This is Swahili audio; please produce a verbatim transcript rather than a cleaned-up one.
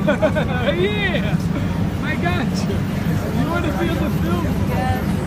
Yeah! I got you. You want to be in the film? Yes.